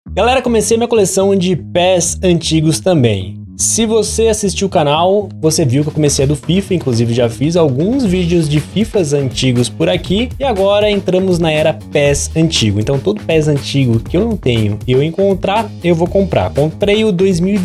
Galera, comecei minha coleção de PES antigos também. Se você assistiu o canal, você viu que eu comecei do FIFA, inclusive já fiz alguns vídeos de FIFAs antigos por aqui. E agora entramos na era PES antigo. Então todo PES antigo que eu não tenho e eu encontrar, eu vou comprar. Comprei o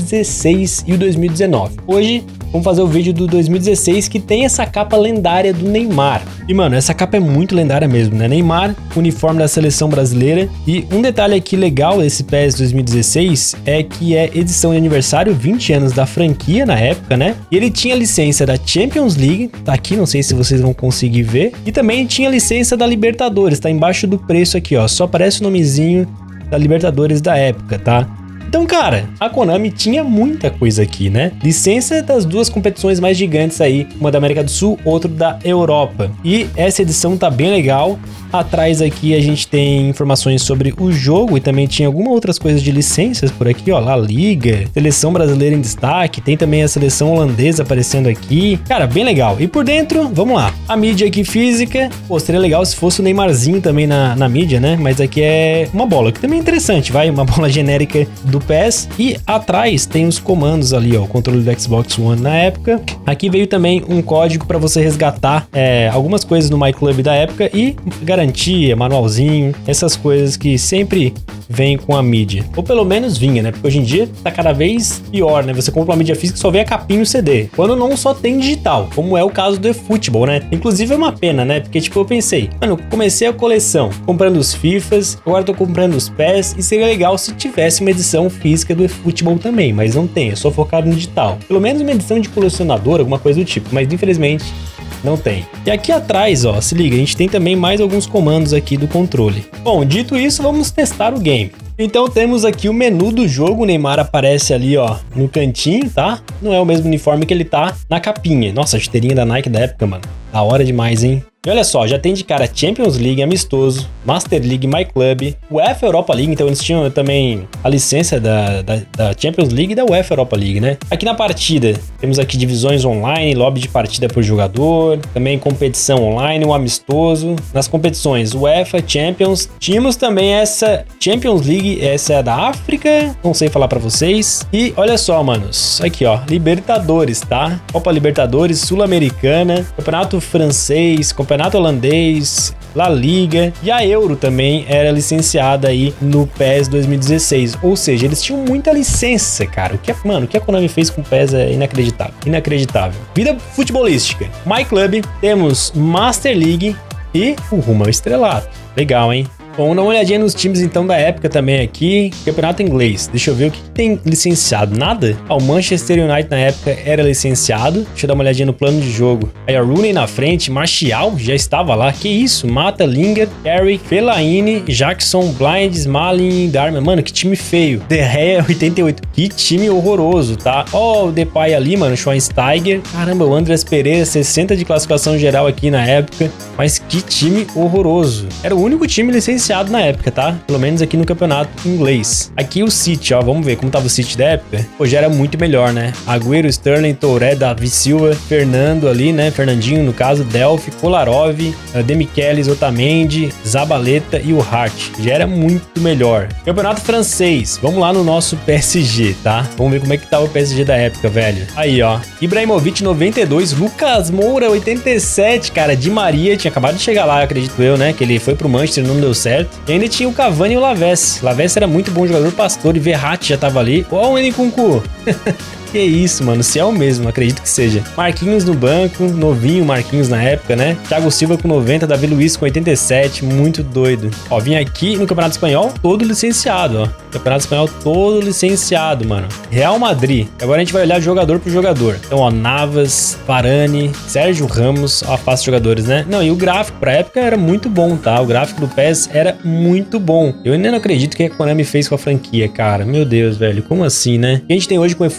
2016 e o 2019. Hoje vamos fazer o vídeo do 2016 que tem essa capa lendária do Neymar. E mano, essa capa é muito lendária mesmo, né? Neymar, uniforme da seleção brasileira. E um detalhe aqui legal desse PES 2016 é que é edição de aniversário, 20 anos da franquia na época, né? E ele tinha licença da Champions League, tá aqui, não sei se vocês vão conseguir ver. E também tinha licença da Libertadores, tá embaixo do preço aqui, ó. Só aparece o nomezinho da Libertadores da época, tá? Então, cara, a Konami tinha muita coisa aqui, né? Licença das duas competições mais gigantes aí, uma da América do Sul, outra da Europa. E essa edição tá bem legal. Atrás aqui a gente tem informações sobre o jogo e também tinha algumas outras coisas de licenças por aqui, ó, La Liga, seleção brasileira em destaque, tem também a seleção holandesa aparecendo aqui. Cara, bem legal. E por dentro, vamos lá. A mídia aqui física, pô, seria legal se fosse o Neymarzinho também na mídia, né? Mas aqui é uma bola, que também é interessante, vai, uma bola genérica do PES. E atrás tem os comandos ali, ó, o controle do Xbox One na época. Aqui veio também um código para você resgatar algumas coisas do MyClub da época e garantia, manualzinho, essas coisas que sempre vem com a mídia. Ou pelo menos vinha, né? Porque hoje em dia tá cada vez pior, né? Você compra uma mídia física e só vê a capinha e o CD. Quando não só tem digital, como é o caso do eFootball, né? Inclusive é uma pena, né? Porque tipo, eu pensei, mano, comecei a coleção comprando os FIFAs, agora tô comprando os PES e seria legal se tivesse uma edição física do eFootball também, mas não tem, é só focado no digital. Pelo menos uma edição de colecionador, alguma coisa do tipo, mas infelizmente não tem. E aqui atrás, ó, se liga, a gente tem também mais alguns comandos aqui do controle. Bom, dito isso, vamos testar o game. Então temos aqui o menu do jogo, o Neymar aparece ali, ó, no cantinho, tá? Não é o mesmo uniforme que ele tá na capinha. Nossa, a chuteirinha da Nike da época, mano. Da hora demais, hein? E olha só, já tem de cara Champions League, amistoso, Master League, MyClub, UEFA Europa League, então eles tinham também a licença da Champions League e da UEFA Europa League, né? Aqui na partida, temos aqui divisões online, lobby de partida por jogador, também competição online, um amistoso. Nas competições UEFA, Champions, tínhamos também essa Champions League, essa é da África, não sei falar pra vocês. E olha só, manos, aqui ó, Libertadores, tá? Copa Libertadores, Sul-Americana, Campeonato Francês, Campeonato Holandês, La Liga e a Euro também era licenciada aí no PES 2016. Ou seja, eles tinham muita licença, cara. O que a Konami fez com o PES é inacreditável. Inacreditável. Vida futebolística. MyClub, temos Master League e o rumo ao estrelato. Legal, hein? Bom, vamos dar uma olhadinha nos times então da época também aqui. Campeonato inglês. Deixa eu ver o que tem licenciado. Nada? O Manchester United na época era licenciado. Deixa eu dar uma olhadinha no plano de jogo. Aí a Rooney na frente, Martial já estava lá. Que isso? Mata, Lingard, Harry, Fellaini, Jackson, Blind, Smalling, Darman. Mano, que time feio. De Gea 88. Que time horroroso, tá? Ó, o Depay ali, mano, Schweinsteiger. Caramba, o Andreas Pereira, 60 de classificação geral aqui na época. Mas que time horroroso. Era o único time licenciado na época, tá? Pelo menos aqui no campeonato inglês. Aqui o City, ó, vamos ver como tava o City da época. Pô, já era muito melhor, né? Agüero, Sterling, Touré, Davi Silva, Fernando ali, né? Fernandinho, no caso, Delphi, Kolarov, Demichelis, Otamendi, Zabaleta e o Hart. Já era muito melhor. Campeonato francês. Vamos lá no nosso PSG, tá? Vamos ver como é que tava o PSG da época, velho. Aí, ó. Ibrahimovic, 92. Lucas Moura, 87. Cara, Di Maria tinha acabado de chegar lá, acredito eu, né? Que ele foi pro Manchester e não deu certo. E ainda tinha o Cavani e o Lavezzi. Lavezzi era muito bom jogador, Pastore, Verratti já tava ali. Ó o Nkunku. Que isso, mano, se é o mesmo, acredito que seja. Marquinhos no banco, novinho Marquinhos na época, né? Thiago Silva com 90, Davi Luiz com 87, muito doido. Ó, vim aqui no Campeonato Espanhol, todo licenciado, ó. Campeonato Espanhol todo licenciado, mano. Real Madrid. Agora a gente vai olhar jogador por jogador. Então, ó, Navas, Varane, Sérgio Ramos, ó, fácil jogadores, né? Não, e o gráfico pra época era muito bom, tá? O gráfico do PES era muito bom. Eu ainda não acredito que a Konami fez com a franquia, cara. Meu Deus, velho, como assim, né? O que a gente tem hoje com o eFootball não é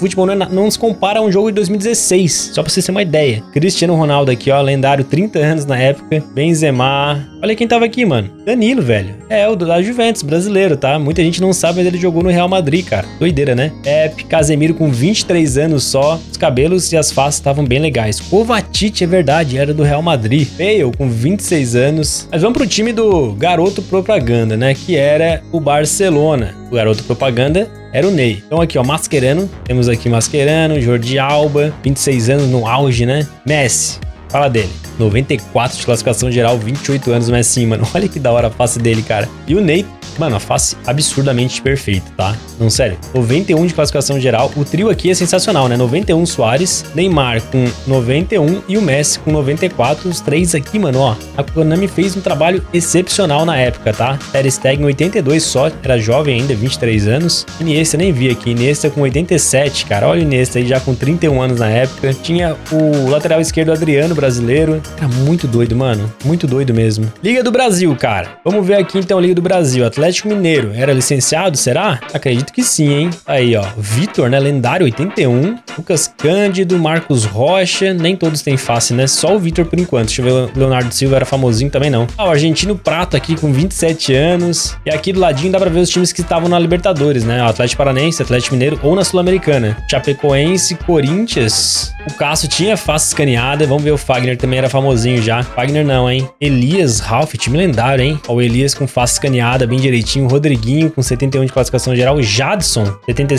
não se compara a um jogo de 2016, só pra vocês terem uma ideia. Cristiano Ronaldo aqui, ó, lendário, 30 anos na época. Benzema. Olha quem tava aqui, mano. Danilo, velho. É, o da Juventus, brasileiro, tá? Muita gente não sabe, mas ele jogou no Real Madrid, cara. Doideira, né? Pepe, Casemiro com 23 anos só. Os cabelos e as faces estavam bem legais. Kovacic, é verdade, era do Real Madrid. Bale, com 26 anos. Mas vamos pro time do garoto propaganda, né? Que era o Barcelona. O garoto propaganda era o Ney. Então aqui, ó, Mascherano. Temos aqui Mascherano, Jordi Alba, 26 anos no auge, né? Messi, fala dele. 94 de classificação geral, 28 anos, mas sim, mano. Olha que da hora a face dele, cara. E o Ney, mano, a face absurdamente perfeita, tá? Não, sério. 91 de classificação geral. O trio aqui é sensacional, né? 91 Suárez, Neymar com 91 e o Messi com 94. Os três aqui, mano, ó. A Konami fez um trabalho excepcional na época, tá? Ter Stegen 82 só, era jovem ainda, 23 anos. Iniesta nem vi aqui. Iniesta com 87, cara. Olha o Iniesta aí já com 31 anos na época. Tinha o lateral esquerdo Adriano, brasileiro. Era muito doido, mano. Muito doido mesmo. Liga do Brasil, cara. Vamos ver aqui então a Liga do Brasil. Atlético Mineiro. Era licenciado, será? Acredito que sim, hein? Aí, ó. Vitor, né? Lendário, 81. Lucas Cândido, Marcos Rocha. Nem todos têm face, né? Só o Vitor por enquanto. Deixa eu ver. O Leonardo Silva era famosinho também, não. Ah, o Argentino Prato aqui com 27 anos. E aqui do ladinho dá pra ver os times que estavam na Libertadores, né? O Atlético Paranense, Atlético Mineiro ou na Sul-Americana. Chapecoense, Corinthians. O Cássio tinha face escaneada. Vamos ver, o Fagner também era famosinho já. Fagner não, hein? Elias, Ralf, time lendário, hein? Ó, o Elias com face escaneada, bem direitinho. Rodriguinho com 71 de classificação geral. Jadson,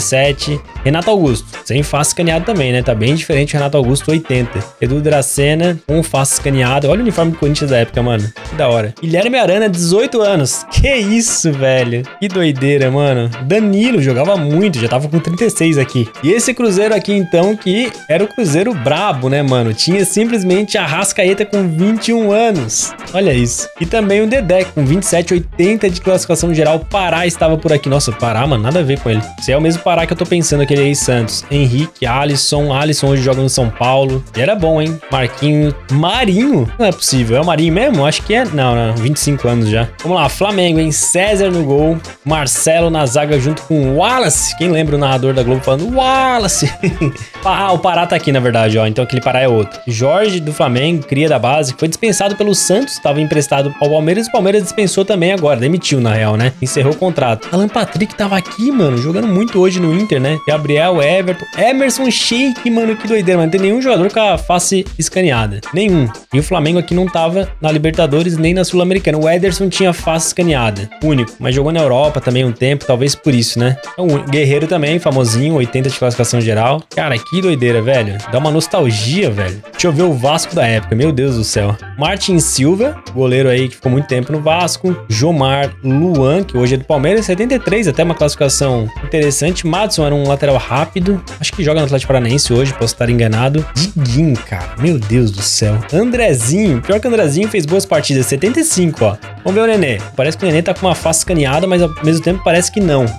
77. Renato Augusto, sem face escaneada também, né? Tá bem diferente o Renato Augusto, 80. Edu Dracena com face escaneada. Olha o uniforme do Corinthians da época, mano. Que da hora. Guilherme Arana, 18 anos. Que isso, velho. Que doideira, mano. Danilo jogava muito, já tava com 36 aqui. E esse Cruzeiro aqui, então, que era o Cruzeiro brabo, né, mano? Tinha simplesmente a Arrascaeta com 21 anos. Olha isso. E também o Dedé com 27, 80 de classificação geral. Pará estava por aqui. Nossa, Pará, mano, nada a ver com ele. Esse é o mesmo Pará que eu tô pensando, aquele aí, Santos. Henrique, Alisson hoje joga no São Paulo. E era bom, hein? Marquinho, Marinho. Não é possível. É o Marinho mesmo? Acho que é. Não, 25 anos já. Vamos lá, Flamengo, hein? César no gol. Marcelo na zaga junto com o Wallace. Quem lembra o narrador da Globo falando Wallace? Ah, o Pará tá aqui, na verdade, ó. Então aquele Pará é outro. Jorge do Flamengo, cria da base. Foi dispensado pelo Santos. Estava emprestado ao Palmeiras. O Palmeiras dispensou também agora. Demitiu, na real, né? Encerrou o contrato. Alan Patrick tava aqui, mano. Jogando muito hoje no Inter, né? Gabriel, Everton. Emerson Sheik, mano. Que doideira, mano. Não tem nenhum jogador com a face escaneada. Nenhum. E o Flamengo aqui não tava na Libertadores nem na Sul-Americana. O Ederson tinha face escaneada. Único. Mas jogou na Europa também um tempo. Talvez por isso, né? Então, Guerreiro também, famosinho. 80 de classificação geral. Cara, que doideira, velho. Dá uma nostalgia, velho. Deixa eu ver o Vasco da época. Meu Deus do céu. Martin Silva, goleiro aí que ficou muito tempo no Vasco. Jomar Luan, que hoje é do Palmeiras, 73, até uma classificação interessante. Madison era um lateral rápido. Acho que joga no Atlético Paranaense hoje, posso estar enganado. Diguinho, cara. Meu Deus do céu. Andrezinho. Pior que o Andrezinho fez boas partidas. 75, ó. Vamos ver o Nenê. Parece que o Nenê tá com uma face escaneada, mas ao mesmo tempo parece que não.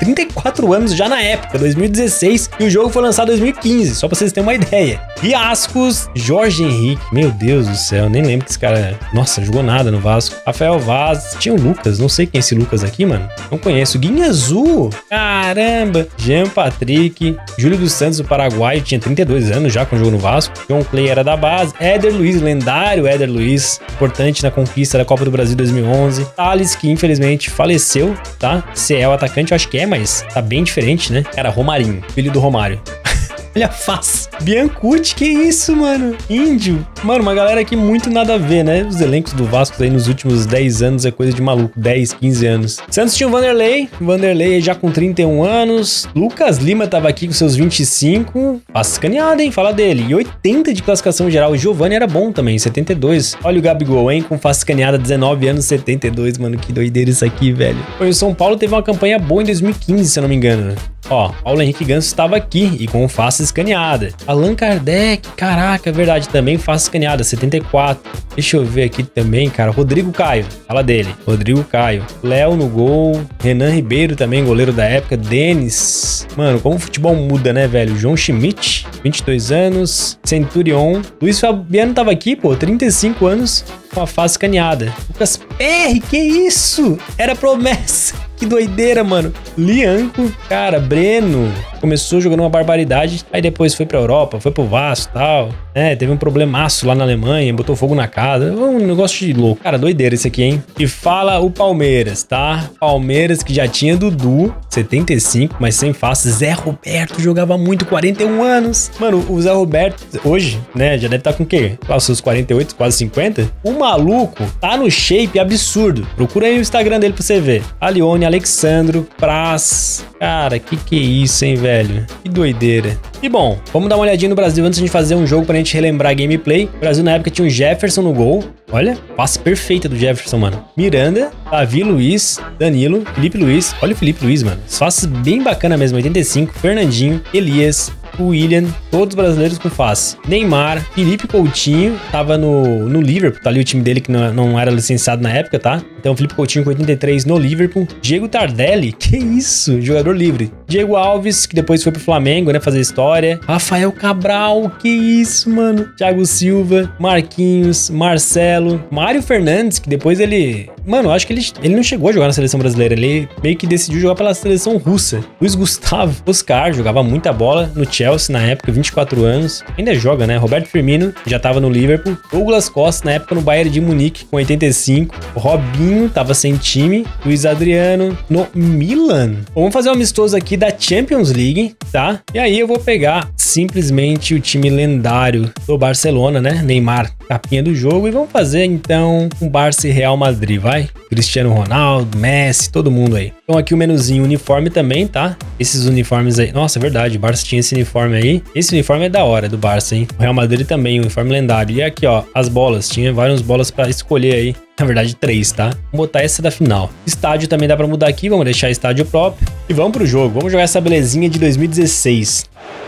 34 anos já na época, 2016, e o jogo foi lançado em 2015, só pra vocês terem uma ideia. Riascos, Jorge Henrique, meu Deus do céu, nem lembro que esse cara, nossa, jogou nada no Vasco. Rafael Vaz, tinha o Lucas, não sei quem é esse Lucas aqui, mano, não conheço. Guinha Azul, caramba, Jean Patrick, Júlio dos Santos do Paraguai, tinha 32 anos já quando jogou no Vasco. John Clay era da base, Éder Luiz, lendário Éder Luiz, importante na conquista da Copa do Brasil 2011. Thales, que infelizmente faleceu, tá? CL atacante, eu acho que é, mas tá bem diferente, né? Era Romarinho, filho do Romário. Olha a face. Biancucci, que isso, mano? Índio. Mano, uma galera aqui muito nada a ver, né? Os elencos do Vasco aí nos últimos 10 anos é coisa de maluco. 10, 15 anos. Santos tinha o Vanderlei. Vanderlei já com 31 anos. Lucas Lima tava aqui com seus 25. Face escaneada, hein? Fala dele. E 80 de classificação geral. O Giovani era bom também, 72. Olha o Gabigol, hein? Com face escaneada, 19 anos, 72. Mano, que doideira isso aqui, velho. O São Paulo teve uma campanha boa em 2015, se eu não me engano. Ó, Paulo Henrique Ganso estava aqui e com face escaneada. Allan Kardec, caraca, é verdade, também face escaneada, 74. Deixa eu ver aqui também, cara, Rodrigo Caio, fala dele, Rodrigo Caio. Léo no gol, Renan Ribeiro também, goleiro da época, Denis. Mano, como o futebol muda, né, velho? João Schmidt, 22 anos, Centurion. Luiz Fabiano tava aqui, pô, 35 anos, com a face escaneada. Lucas Perry, que isso? Era promessa. Que doideira, mano. Lianco, cara, Breno. começou jogando uma barbaridade, aí depois foi pra Europa, foi pro Vasco e tal, né? Teve um problemaço lá na Alemanha, botou fogo na casa, um negócio de louco. Cara, doideira isso aqui, hein? E fala o Palmeiras, tá? Palmeiras que já tinha Dudu, 75, mas sem face. Zé Roberto jogava muito, 41 anos. Mano, o Zé Roberto, hoje, né, já deve estar com o quê? Lá, os seus 48, quase 50. O maluco tá no shape absurdo. Procura aí o Instagram dele pra você ver. Alione, Alexandro, Praz. Cara, que é isso, hein, velho? Que doideira. E bom, vamos dar uma olhadinha no Brasil antes de fazer um jogo pra gente relembrar a gameplay. O Brasil na época tinha o Jefferson no gol. Olha, passe perfeita do Jefferson, mano. Miranda, Davi Luiz, Danilo, Felipe Luiz. Olha o Felipe Luiz, mano. Face bem bacana mesmo, 85. Fernandinho, Elias, William, todos brasileiros com face. Neymar, Felipe Coutinho, tava no Liverpool, tá ali o time dele que não era licenciado na época, tá? Então Felipe Coutinho com 83 no Liverpool. Diego Tardelli, que isso, jogador livre. Diego Alves, que depois foi pro Flamengo, né, fazer história. Rafael Cabral, que isso, mano. Thiago Silva, Marquinhos, Marcelo, Mário Fernandes, que depois ele... Mano, eu acho que ele não chegou a jogar na seleção brasileira, ele meio que decidiu jogar pela seleção russa. Luiz Gustavo, Oscar, jogava muita bola no Chelsea na época, 24 anos. Ainda joga, né? Roberto Firmino, já tava no Liverpool. Douglas Costa, na época no Bayern de Munique, com 85. Robinho, tava sem time. Luiz Adriano, no Milan. Vamos fazer um amistoso aqui da Champions League, tá? E aí eu vou pegar simplesmente o time lendário do Barcelona, né? Neymar, capinha do jogo. E vamos fazer, então, um Barça e Real Madrid, vai? Cristiano Ronaldo, Messi, todo mundo aí. Então aqui o menuzinho uniforme também, tá? Esses uniformes aí... Nossa, é verdade, o Barça tinha esse uniforme aí. Esse uniforme é da hora, do Barça, hein? O Real Madrid também, o uniforme lendário. E aqui, ó, as bolas. Tinha várias bolas pra escolher aí. Na verdade, 3, tá? Vamos botar essa da final. Estádio também dá pra mudar aqui. Vamos deixar estádio próprio. E vamos pro jogo. Vamos jogar essa belezinha de 2016.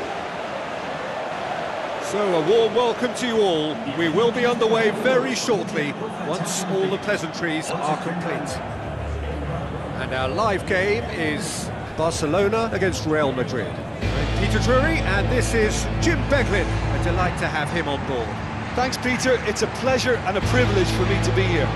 So a warm welcome to you all. We will be underway very shortly once all the pleasantries are complete. And our live game is Barcelona against Real Madrid. I'm Peter Drury and this is Jim Beglin. A delight to have him on board. Thanks, Peter. It's a pleasure and a privilege for me to be here.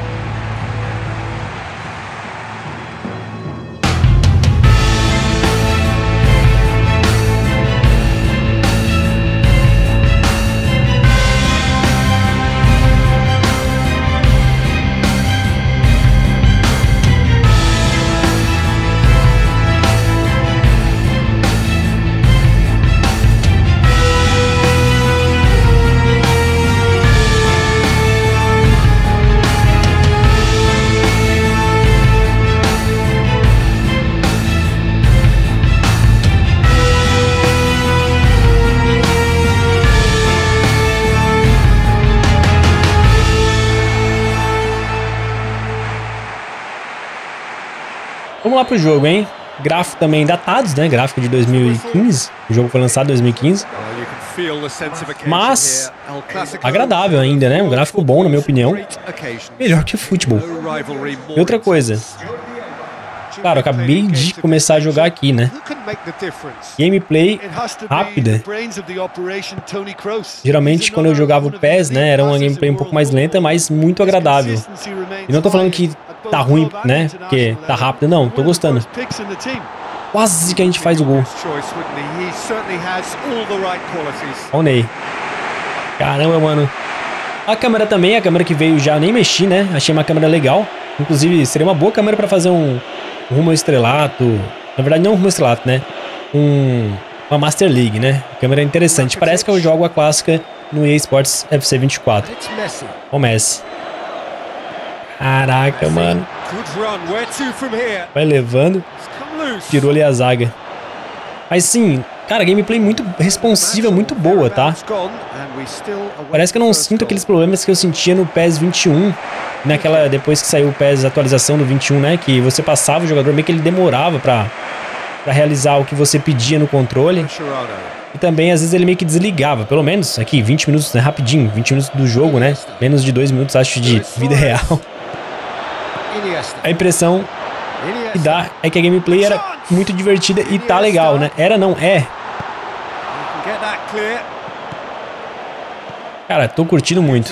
Vamos lá pro jogo, hein? Gráfico também datados, né? Gráfico de 2015. O jogo foi lançado em 2015. Mas agradável ainda, né? Um gráfico bom, na minha opinião. Melhor que futebol. E outra coisa. Claro, eu acabei de começar a jogar aqui, né? Gameplay rápida. Geralmente, quando eu jogava o PES, né? Era uma gameplay um pouco mais lenta, mas muito agradável. E não tô falando que tá ruim, né? Porque tá rápido, não. Tô gostando. Quase que a gente faz o gol. Olha o Ney. Caramba, mano. A câmera também, a câmera que veio já, eu nem mexi, né? Achei uma câmera legal. Inclusive, seria uma boa câmera pra fazer um rumo ao estrelato. Na verdade, não um rumo ao estrelato, né? Uma Master League, né? Câmera interessante. Parece que eu jogo a clássica no EA Sports FC 24. O Messi. Caraca, mano. Vai levando. Tirou ali a zaga. Mas sim, cara, gameplay muito responsiva, muito boa, tá? Parece que eu não sinto aqueles problemas que eu sentia no PES 21. Depois que saiu o PES atualização do 21, né? Que você passava o jogador, meio que ele demorava pra realizar o que você pedia no controle. E também, às vezes, ele meio que desligava. Pelo menos aqui, 20 minutos, né? Rapidinho. 20 minutos do jogo, né? Menos de 2 minutos, acho, de vida real. A impressão que dá é que a gameplay era muito divertida e tá legal, né? Era, não, é. Cara, tô curtindo muito.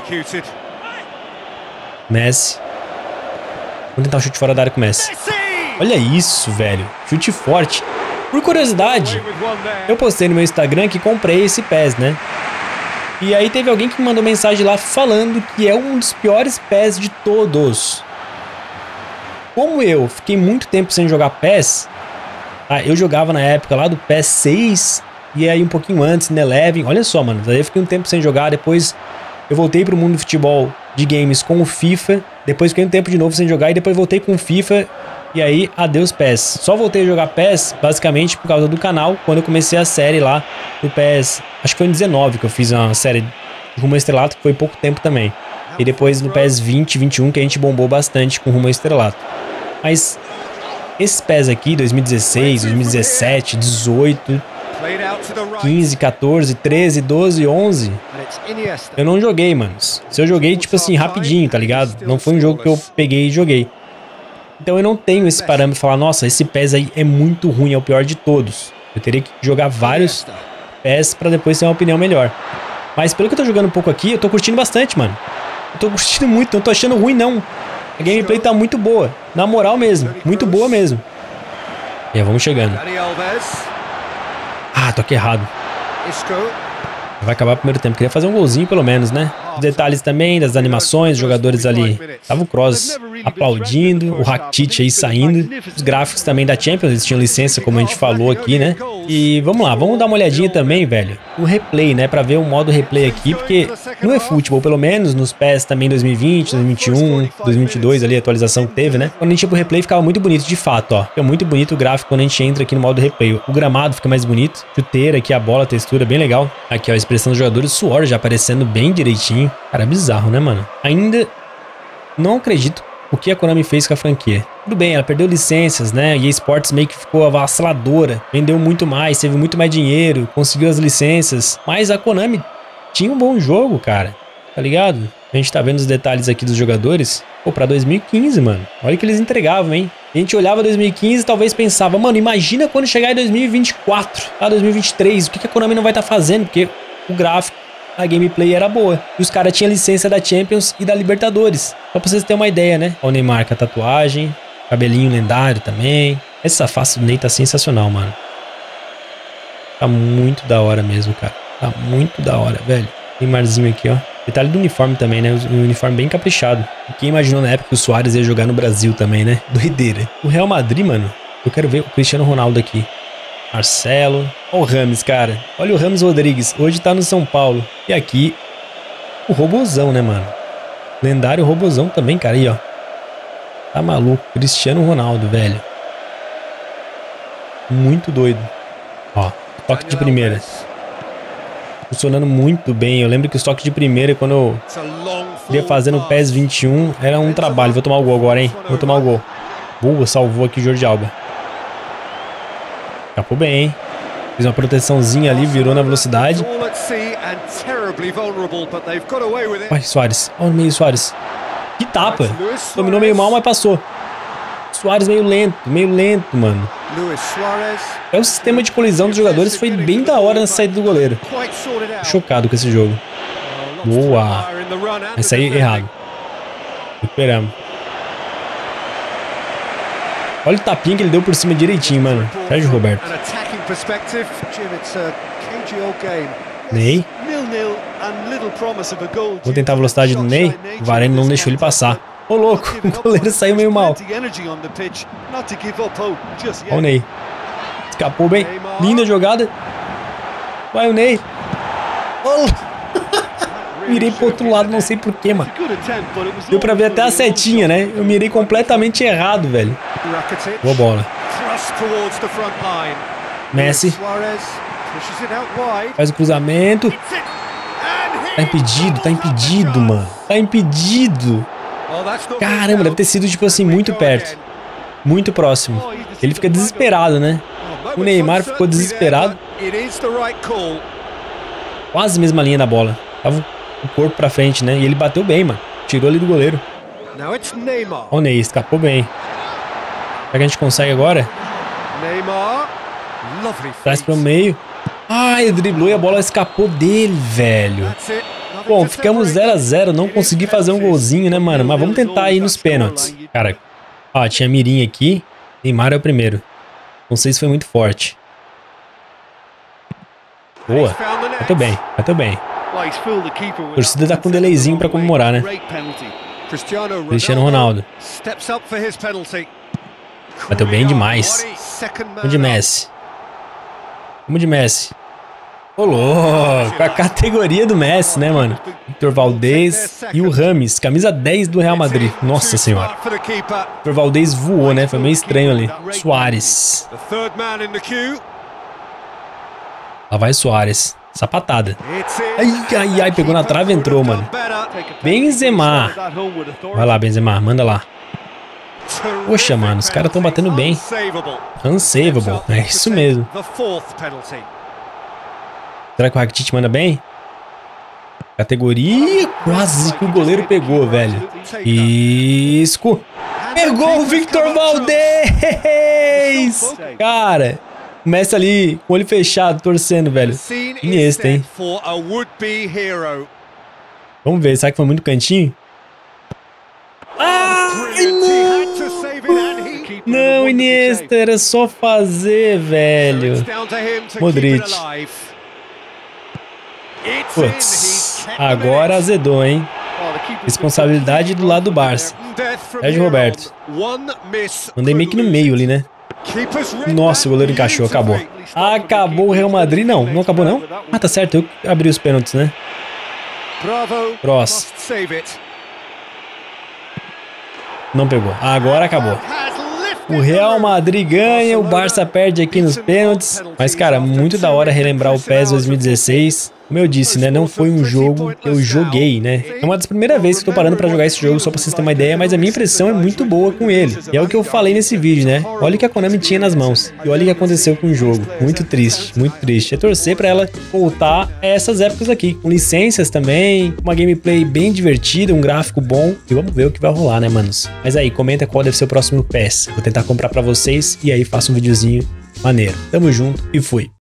Messi. Vamos tentar um chute fora da área com o Messi. Olha isso, velho. Chute forte. Por curiosidade, eu postei no meu Instagram que comprei esse PES, né? E aí teve alguém que me mandou mensagem lá falando que é um dos piores PES de todos. Como eu fiquei muito tempo sem jogar PES, eu jogava na época lá do PES 6 e aí um pouquinho antes, no Eleven. Olha só, mano, daí eu fiquei um tempo sem jogar, depois eu voltei pro mundo do futebol de games com o FIFA, depois fiquei um tempo de novo sem jogar e depois voltei com o FIFA e aí adeus PES. Só voltei a jogar PES basicamente por causa do canal, quando eu comecei a série lá do PES, acho que foi em 19 que eu fiz uma série Rumo ao Estrelato, que foi pouco tempo também. E depois no PES 20, 21 que a gente bombou bastante com Rumo ao Estrelato. Mas esses PES aqui, 2016, 2017, 18, 15, 14, 13, 12, 11, eu não joguei, manos. Se eu joguei, tipo assim, rapidinho, tá ligado? Não foi um jogo que eu peguei e joguei. Então eu não tenho esse parâmetro de falar, nossa, esse PES aí é muito ruim, é o pior de todos. Eu teria que jogar vários PES pra depois ter uma opinião melhor. Mas pelo que eu tô jogando um pouco aqui, eu tô curtindo bastante, mano. Eu tô curtindo muito, não tô achando ruim, não. A gameplay tá muito boa, na moral mesmo, muito boa mesmo. E aí, vamos chegando. Ah, toque errado. Vai acabar o primeiro tempo. Queria fazer um golzinho pelo menos, né? Os detalhes também das animações, os jogadores ali. Tava o Kroos aplaudindo, o Rakitic aí saindo. Os gráficos também da Champions, eles tinham licença, como a gente falou aqui, né? E vamos lá, vamos dar uma olhadinha também, velho, no replay, né? Pra ver o modo replay aqui, porque no eFootball, pelo menos, nos PES também 2020, 2021, 2022 ali, a atualização que teve, né? Quando a gente ia pro replay, ficava muito bonito, de fato, ó. Fica muito bonito o gráfico quando a gente entra aqui no modo replay. O gramado fica mais bonito, chuteira aqui, a bola, a textura, bem legal. Aqui, ó, a expressão dos jogadores, suor já aparecendo bem direitinho. Cara, bizarro, né, mano? Ainda não acredito o que a Konami fez com a franquia. Tudo bem, ela perdeu licenças, né? E a eSports meio que ficou avassaladora. Vendeu muito mais, teve muito mais dinheiro, conseguiu as licenças. Mas a Konami tinha um bom jogo, cara. Tá ligado? A gente tá vendo os detalhes aqui dos jogadores. Pô, pra 2015, mano. Olha o que eles entregavam, hein? A gente olhava 2015 e talvez pensava, mano, imagina quando chegar em 2024, 2023, o que a Konami não vai estar fazendo? Porque o gráfico, a gameplay era boa. E os caras tinham licença da Champions e da Libertadores. Só pra vocês terem uma ideia, né? Olha o Neymar com a tatuagem. Cabelinho lendário também. Essa face do Ney tá sensacional, mano. Tá muito da hora mesmo, cara. Tá muito da hora, velho. Neymarzinho aqui, ó. Detalhe do uniforme também, né? O uniforme bem caprichado. E quem imaginou na época que o Suárez ia jogar no Brasil também, né? Doideira. O Real Madrid, mano. Eu quero ver o Cristiano Ronaldo aqui. Marcelo. Olha o Rames, cara. Olha o Rames Rodrigues. Hoje tá no São Paulo. E aqui, o Robozão, né, mano? Lendário Robozão também, cara. Aí, ó. Tá maluco. Cristiano Ronaldo, velho. Muito doido. Ó, toque de primeira. Funcionando muito bem. Eu lembro que o toque de primeira, quando eu ia fazer no PES 21, era um trabalho. Vou tomar o gol agora, hein? Vou tomar o gol. Boa, salvou aqui o Jordi Alba. Escapou bem, hein? Fez uma proteçãozinha ali, virou na velocidade. Vai, Suárez. Olha o meio, Suárez. Que tapa. Dominou meio mal, mas passou. Suárez meio lento, mano. É o sistema de colisão dos jogadores, foi bem da hora na saída do goleiro. Chocado com esse jogo. Boa. Vai sair errado. Recuperamos. Olha o tapinha que ele deu por cima direitinho, mano. Sérgio Roberto. Ney. Vou tentar a velocidade do Ney. O Varane não deixou ele passar. Ô, louco, o goleiro saiu meio mal. Olha o Ney. Escapou bem. Linda jogada. Vai o Ney. Oh. Mirei pro outro lado, não sei porquê, mano. Deu pra ver até a setinha, né? Eu mirei completamente errado, velho. Boa bola. Messi. Faz o cruzamento. Tá impedido, mano. Tá impedido. Caramba, deve ter sido, tipo assim, muito perto. Muito próximo. Ele fica desesperado, né? O Neymar ficou desesperado. Quase a mesma linha da bola. Tava o corpo pra frente, né? E ele bateu bem, mano. Tirou ali do goleiro. Ó, o Ney, escapou bem. Será que a gente consegue agora? Traz pro meio. Ai, ele driblou e a bola escapou dele, velho. Bom, ficamos 0 a 0, não consegui fazer um golzinho, né, mano? Mas vamos tentar ir nos pênaltis. Cara, ó, tinha mirinha aqui. Neymar é o primeiro. Não sei se foi muito forte. Boa. Bateu bem, bateu bem. A torcida tá com um delayzinho pra comemorar, né? Cristiano Ronaldo. Bateu bem demais. Vamos de Messi. Vamos de Messi. Ô, louco. A categoria do Messi, né, mano? Victor Valdez e o Rames. Camisa 10 do Real Madrid. Nossa senhora. Victor Valdez voou, né? Foi meio estranho ali. Suárez. Lá vai Suárez. Sapatada. Ai, ai, ai. Pegou na trave e entrou, mano. Benzema. Vai lá, Benzema. Manda lá. Poxa, mano. Os caras estão batendo bem. Unsavable. É isso mesmo. Será que o Rakitic manda bem? Categoria. Quase que o goleiro pegou, velho. Isco. Pegou o Victor Valdez. Cara. O Messi ali, com o olho fechado, torcendo, velho. Iniesta, hein? Vamos ver, será que foi muito cantinho? Ah, não, Iniesta, era só fazer, velho. Modric. Putz, agora azedou, hein? Responsabilidade do lado do Barça. Sérgio Roberto. Mandei meio que no meio ali, né? Nossa, o goleiro encaixou, acabou. Acabou o Real Madrid? Não, não acabou não? Ah, tá certo, eu abri os pênaltis, né? Cross. Não pegou. Agora acabou. O Real Madrid ganha, o Barça perde aqui nos pênaltis. Mas, cara, muito da hora relembrar o PES 2016. Como eu disse, né, não foi um jogo que eu joguei, né? É uma das primeiras vezes que eu tô parando pra jogar esse jogo, só pra vocês terem uma ideia, mas a minha impressão é muito boa com ele. E é o que eu falei nesse vídeo, né? Olha o que a Konami tinha nas mãos. E olha o que aconteceu com o jogo. Muito triste, muito triste. É torcer pra ela voltar a essas épocas aqui. Com licenças também, uma gameplay bem divertida, um gráfico bom. E vamos ver o que vai rolar, né, manos? Mas aí, comenta qual deve ser o próximo PES. Vou tentar comprar pra vocês e aí faço um videozinho maneiro. Tamo junto e fui.